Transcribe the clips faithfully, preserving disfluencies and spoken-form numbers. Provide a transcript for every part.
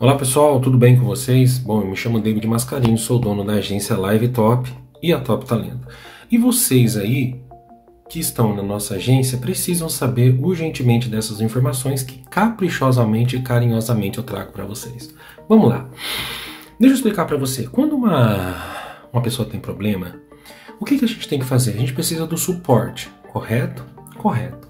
Olá pessoal, tudo bem com vocês? Bom, eu me chamo David Mascarini, sou dono da agência Live Top e a Top Talento. E vocês aí que estão na nossa agência precisam saber urgentemente dessas informações que caprichosamente e carinhosamente eu trago para vocês. Vamos lá. Deixa eu explicar para você. Quando uma, uma pessoa tem problema, o que, que a gente tem que fazer? A gente precisa do suporte, correto? Correto.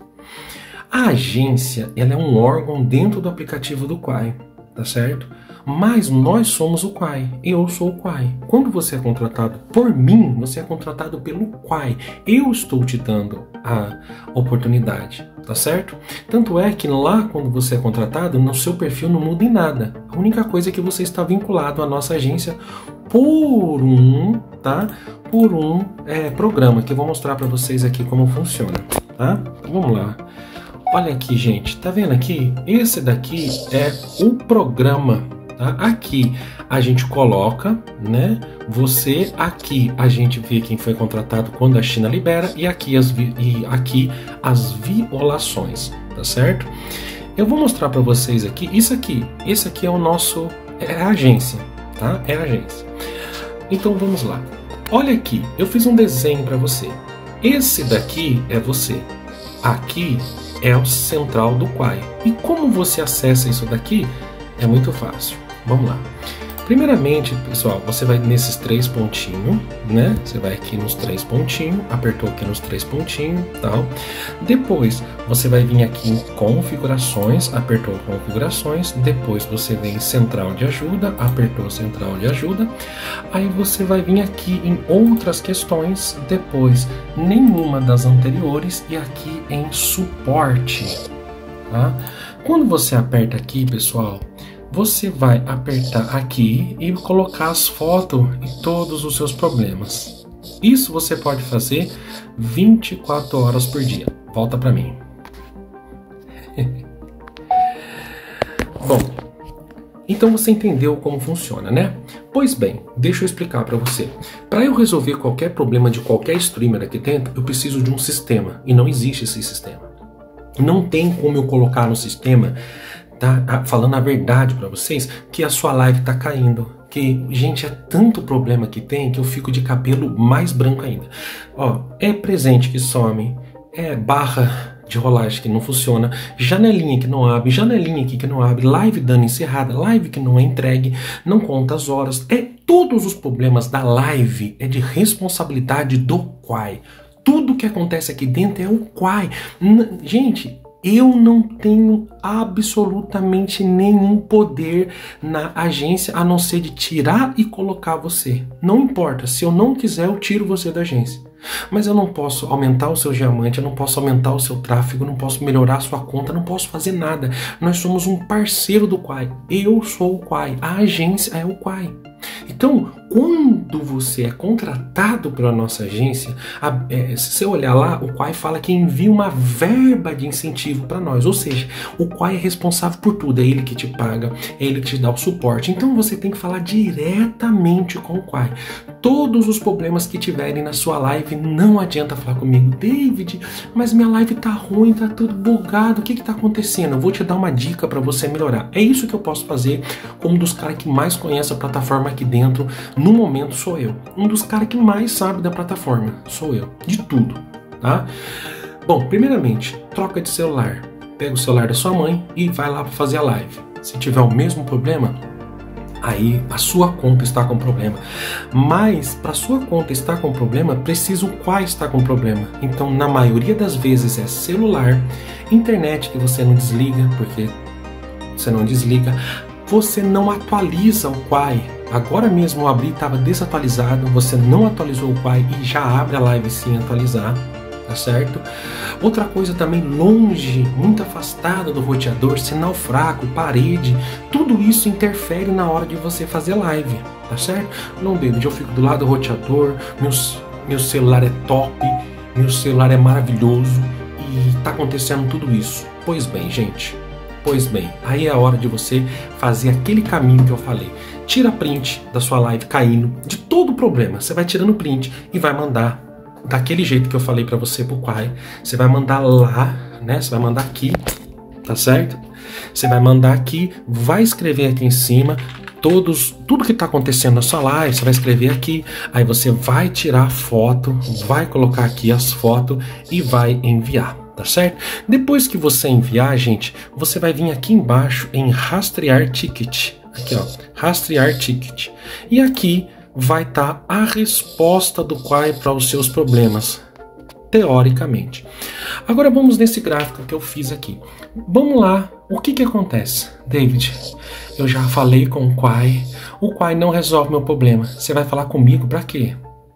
A agência, ela é um órgão dentro do aplicativo do Quai, tá certo? Mas nós somos o Quai, eu sou o Quai. Quando você é contratado por mim, você é contratado pelo Quai. Eu estou te dando a oportunidade, tá certo? Tanto é que lá, quando você é contratado, no seu perfil não muda em nada. A única coisa é que você está vinculado à nossa agência por um, tá? Por um é, programa que eu vou mostrar para vocês aqui como funciona, tá? Vamos lá. Olha aqui, gente, tá vendo aqui? Esse daqui é o programa, tá? Aqui a gente coloca, né? Você, aqui a gente vê quem foi contratado quando a China libera e aqui as, vi e aqui as violações, tá certo? Eu vou mostrar para vocês aqui, isso aqui, esse aqui é o nosso, é a agência, tá? É a agência. Então vamos lá. Olha aqui, eu fiz um desenho para você. Esse daqui é você. Aqui é o central do Quai. E como você acessa isso daqui? É muito fácil. Vamos lá. Primeiramente, pessoal, você vai nesses três pontinhos, né? Você vai aqui nos três pontinhos, apertou aqui nos três pontinhos, tal. Depois, você vai vir aqui em configurações, apertou configurações. Depois, você vem em central de ajuda, apertou central de ajuda. Aí, você vai vir aqui em outras questões, depois, nenhuma das anteriores e aqui em suporte, tá? Quando você aperta aqui, pessoal, você vai apertar aqui e colocar as fotos e todos os seus problemas. Isso você pode fazer vinte e quatro horas por dia. Volta para mim. Bom, então você entendeu como funciona, né? Pois bem, deixa eu explicar para você. Para eu resolver qualquer problema de qualquer streamer aqui dentro, eu preciso de um sistema. E não existe esse sistema. Não tem como eu colocar no sistema, tá, falando a verdade para vocês, que a sua live tá caindo. Que, gente, é tanto problema que tem que eu fico de cabelo mais branco ainda. Ó, é presente que some, é barra de rolagem que não funciona, janelinha que não abre, janelinha aqui que não abre, live dando encerrada, live que não é entregue, não conta as horas. É todos os problemas da live é de responsabilidade do Quai. Tudo que acontece aqui dentro é o Quai. N- gente, eu não tenho absolutamente nenhum poder na agência a não ser de tirar e colocar você. Não importa, se eu não quiser eu tiro você da agência. Mas eu não posso aumentar o seu diamante, eu não posso aumentar o seu tráfego, eu não posso melhorar a sua conta, eu não posso fazer nada. Nós somos um parceiro do Quai. Eu sou o Quai, a agência é o Quai. Então, quando você é contratado pela nossa agência, a, é, se você olhar lá, o Quai fala que envia uma verba de incentivo para nós. Ou seja, o Quai é responsável por tudo, é ele que te paga, é ele que te dá o suporte. Então você tem que falar diretamente com o Quai. Todos os problemas que tiverem na sua live, não adianta falar comigo, David, mas minha live tá ruim, tá tudo bugado, o que que tá acontecendo? Eu vou te dar uma dica para você melhorar. É isso que eu posso fazer como um dos caras que mais conhece a plataforma aqui dentro. No momento sou eu. Um dos caras que mais sabe da plataforma sou eu. De tudo, tá? Bom, primeiramente, troca de celular. Pega o celular da sua mãe e vai lá para fazer a live. Se tiver o mesmo problema, aí a sua conta está com problema. Mas para sua conta estar com problema, precisa o Quai estar com problema. Então, na maioria das vezes é celular, internet que você não desliga, porque você não desliga, você não atualiza o Quai. Agora mesmo eu abri, estava desatualizado, você não atualizou o Quai e já abre a live sem atualizar, tá certo? Outra coisa também, longe, muito afastado do roteador, sinal fraco, parede, tudo isso interfere na hora de você fazer live, tá certo? Não, David, eu fico do lado do roteador, meu, meu celular é top, meu celular é maravilhoso e tá acontecendo tudo isso. Pois bem, gente, pois bem, aí é a hora de você fazer aquele caminho que eu falei. Tira print da sua live caindo, de todo o problema. Você vai tirando print e vai mandar daquele jeito que eu falei para você pro Quai. Você vai mandar lá, né? Você vai mandar aqui, tá certo? Você vai mandar aqui, vai escrever aqui em cima todos, tudo que está acontecendo na sua live, você vai escrever aqui, aí você vai tirar a foto, vai colocar aqui as fotos e vai enviar, tá certo? Depois que você enviar, gente, você vai vir aqui embaixo em rastrear ticket, aqui ó, rastrear ticket, e aqui vai estar tá a resposta do Quai para os seus problemas, teoricamente. Agora vamos nesse gráfico que eu fiz aqui. Vamos lá, o que que acontece? David, eu já falei com o Quai, o Quai não resolve meu problema. Você vai falar comigo para quê?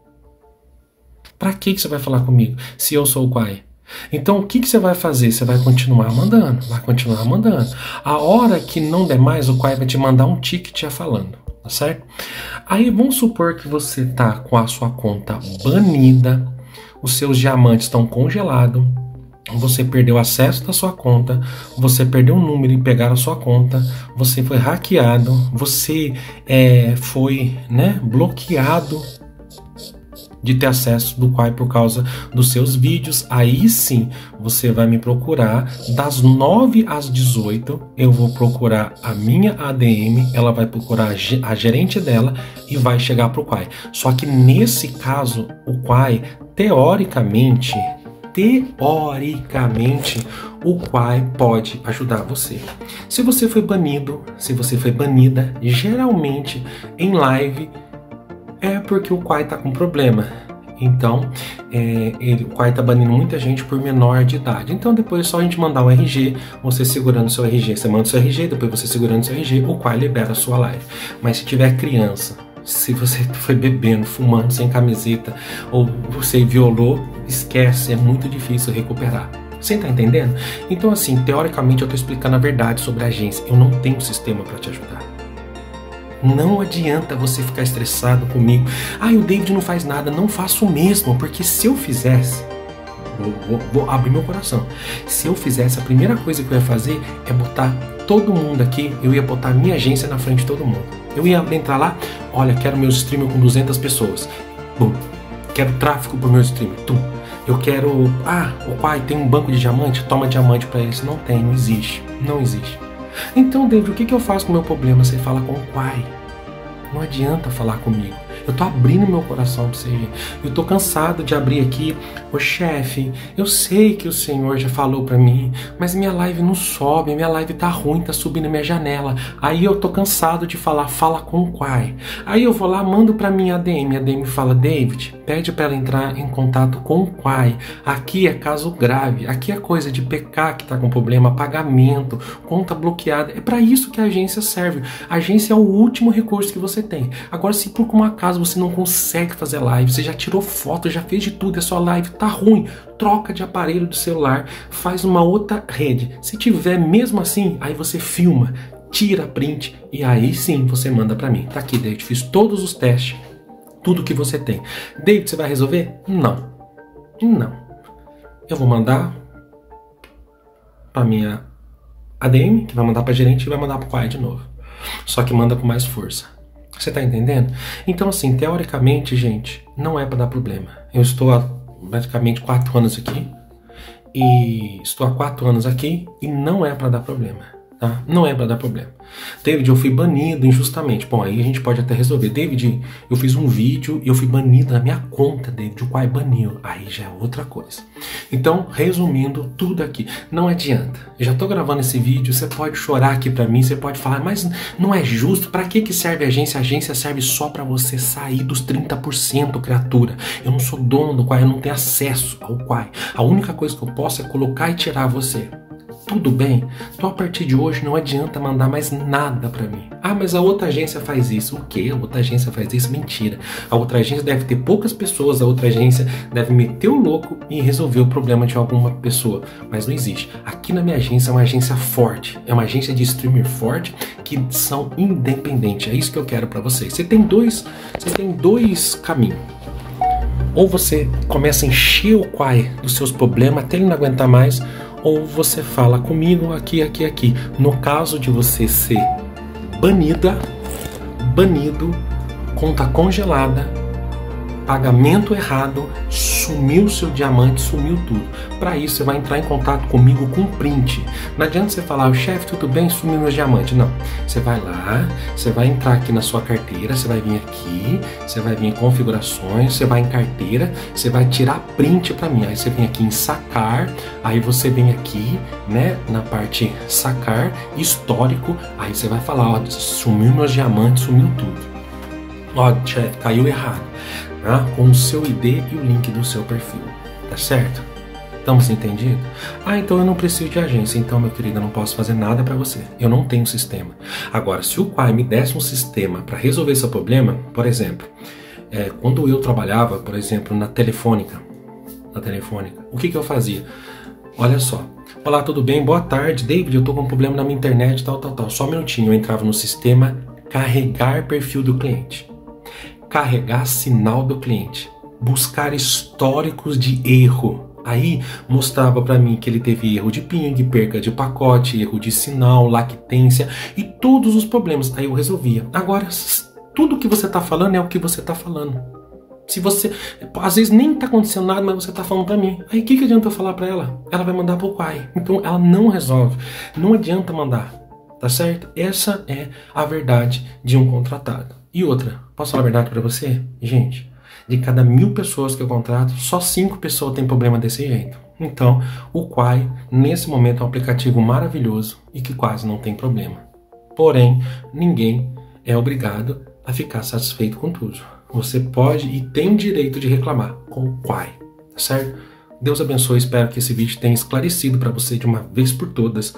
Para que que você vai falar comigo se eu sou o Quai? Então o que que você vai fazer? Você vai continuar mandando, vai continuar mandando. A hora que não der mais, o Quai vai te mandar um ticket já falando, tá certo? Aí vamos supor que você tá com a sua conta banida, os seus diamantes estão congelados, você perdeu acesso da sua conta, você perdeu um número e pegaram a sua conta, você foi hackeado, você é, foi né, bloqueado de ter acesso do Quai por causa dos seus vídeos. Aí sim, você vai me procurar das nove às dezoito, eu vou procurar a minha A D M, ela vai procurar a gerente dela e vai chegar para o Quai. Só que nesse caso, o Quai, teoricamente, teoricamente, o Quai pode ajudar você. Se você foi banido, se você foi banida, geralmente em live é porque o Quai tá com problema. Então, é, ele, o Quai tá banindo muita gente por menor de idade. Então, depois é só a gente mandar um R G, você segurando o seu R G, você manda o seu R G, depois você segurando o seu R G, o Quai libera a sua live. Mas se tiver criança, se você foi bebendo, fumando, sem camiseta, ou você violou, esquece, é muito difícil recuperar. Você tá entendendo? Então, assim, teoricamente eu tô explicando a verdade sobre a agência. Eu não tenho sistema para te ajudar. Não adianta você ficar estressado comigo. Ah, o David não faz nada. Não faço mesmo, porque se eu fizesse, vou, vou, vou abrir meu coração. Se eu fizesse, a primeira coisa que eu ia fazer é botar todo mundo aqui, eu ia botar a minha agência na frente de todo mundo. Eu ia entrar lá, olha, quero meu streamer com duzentas pessoas. Bum. Quero tráfego pro meu streamer. Tum. Eu quero... Ah, o Quai tem um banco de diamante? Toma diamante pra eles. Não tem, não existe. Não existe. Então, David, o que, que eu faço com o meu problema? Você fala com o Quai. Não adianta falar comigo. Eu tô abrindo meu coração pra você. Eu tô cansado de abrir aqui. Ô chefe, eu sei que o senhor já falou pra mim, mas minha live não sobe, minha live tá ruim, tá subindo minha janela. Aí eu tô cansado de falar, fala com o Quai. Aí eu vou lá, mando pra minha A D M. A ADM fala, David, pede pra ela entrar em contato com o Quai. Aqui é caso grave, aqui é coisa de P K que tá com problema, pagamento, conta bloqueada. É pra isso que a agência serve. A agência é o último recurso que você tem. Agora, se por um acaso você não consegue fazer live, você já tirou foto, já fez de tudo, a sua live tá ruim, troca de aparelho do celular, faz uma outra rede. Se tiver mesmo assim, aí você filma, tira print e aí sim você manda pra mim. Tá aqui, David, fiz todos os testes, tudo que você tem. David, você vai resolver? Não. Não. Eu vou mandar pra minha A D M, que vai mandar pra gerente e vai mandar pro Quai de novo. Só que manda com mais força. Você tá entendendo? Então, assim, teoricamente, gente, não é para dar problema. Eu estou há praticamente quatro anos aqui, e estou há quatro anos aqui, e não é para dar problema, tá? Não é para dar problema. David, eu fui banido injustamente. Bom, aí a gente pode até resolver. David, eu fiz um vídeo e eu fui banido na minha conta, David, o Quai baniu. Aí já é outra coisa. Então, resumindo tudo aqui, não adianta. Eu já tô gravando esse vídeo, você pode chorar aqui pra mim, você pode falar, mas não é justo, pra que que serve a agência? A agência serve só pra você sair dos trinta por cento, criatura. Eu não sou dono do Quai, eu não tenho acesso ao Quai. A única coisa que eu posso é colocar e tirar você. Tudo bem? Então a partir de hoje não adianta mandar mais nada pra mim. Ah, mas a outra agência faz isso. O quê? A outra agência faz isso? Mentira. A outra agência deve ter poucas pessoas, a outra agência deve meter o louco e resolver o problema de alguma pessoa. Mas não existe. Aqui na minha agência é uma agência forte. É uma agência de streamer forte que são independentes. É isso que eu quero pra vocês. Você tem dois, você tem dois caminhos. Ou você começa a encher o Quai dos seus problemas até ele não aguentar mais, ou você fala comigo aqui, aqui, aqui. No caso de você ser banida, banido, conta congelada, pagamento errado, sumiu seu diamante, sumiu tudo. Para isso, você vai entrar em contato comigo com print. Não adianta você falar, chefe, tudo bem, sumiu meus diamantes. Não. Você vai lá, você vai entrar aqui na sua carteira, você vai vir aqui, você vai vir em configurações, você vai em carteira, você vai tirar print para mim. Aí você vem aqui em sacar, aí você vem aqui, né, na parte sacar, histórico, aí você vai falar, ó, sumiu meus diamantes, sumiu tudo. Ó, chefe, caiu errado, tá? Com o seu I D e o link do seu perfil, tá certo? Estamos entendidos? Ah, então eu não preciso de agência, então, meu querido, eu não posso fazer nada para você. Eu não tenho sistema. Agora, se o Quai me desse um sistema para resolver esse problema, por exemplo, é, quando eu trabalhava, por exemplo, na Telefônica, na Telefônica, o que que eu fazia? Olha só. Olá, tudo bem? Boa tarde, David, eu tô com um problema na minha internet, tal, tal, tal. Só um minutinho, eu entrava no sistema carregar perfil do cliente. Carregar sinal do cliente, buscar históricos de erro. Aí mostrava para mim que ele teve erro de ping, perca de pacote, erro de sinal, lactência e todos os problemas. Aí eu resolvia. Agora, tudo que você tá falando é o que você tá falando. Se você, às vezes nem tá acontecendo nada, mas você tá falando para mim. Aí o que, que adianta eu falar para ela? Ela vai mandar pro Quai. Então ela não resolve. Não adianta mandar. Tá certo? Essa é a verdade de um contratado. E outra, posso falar a verdade para você? Gente, de cada mil pessoas que eu contrato, só cinco pessoas têm problema desse jeito. Então, o Quai, nesse momento, é um aplicativo maravilhoso e que quase não tem problema. Porém, ninguém é obrigado a ficar satisfeito com tudo. Você pode e tem o direito de reclamar com o Quai, tá certo? Deus abençoe, espero que esse vídeo tenha esclarecido para você de uma vez por todas.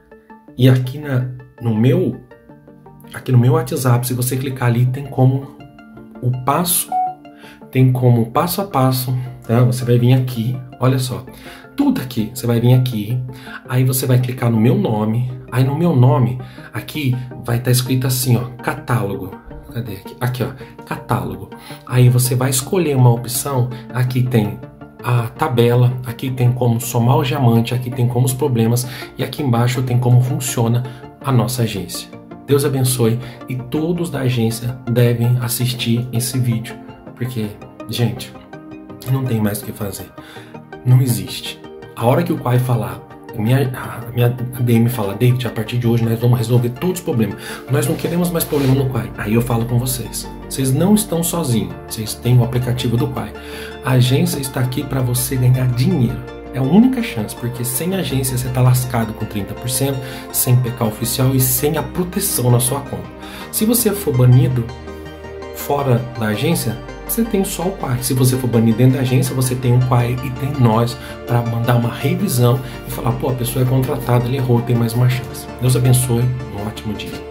E aqui na, no meu aqui no meu WhatsApp, se você clicar ali, tem como o passo, tem como passo a passo, tá? Você vai vir aqui, olha só, tudo aqui, você vai vir aqui, aí você vai clicar no meu nome, aí no meu nome, aqui vai estar escrito assim, ó, catálogo, cadê aqui? Aqui, ó, catálogo, aí você vai escolher uma opção, aqui tem a tabela, aqui tem como somar o diamante, aqui tem como os problemas e aqui embaixo tem como funciona a nossa agência. Deus abençoe e todos da agência devem assistir esse vídeo, porque, gente, não tem mais o que fazer. Não existe. A hora que o Quai falar, a minha, a minha D M fala, David, a partir de hoje nós vamos resolver todos os problemas. Nós não queremos mais problema no Quai. Aí eu falo com vocês. Vocês não estão sozinhos. Vocês têm o aplicativo do Quai. A agência está aqui para você ganhar dinheiro. É a única chance, porque sem agência você está lascado com trinta por cento, sem P K oficial e sem a proteção na sua conta. Se você for banido fora da agência, você tem só o Quai. Se você for banido dentro da agência, você tem o Quai e tem nós para mandar uma revisão e falar, pô, a pessoa é contratada, ele errou, tem mais uma chance. Deus abençoe, um ótimo dia.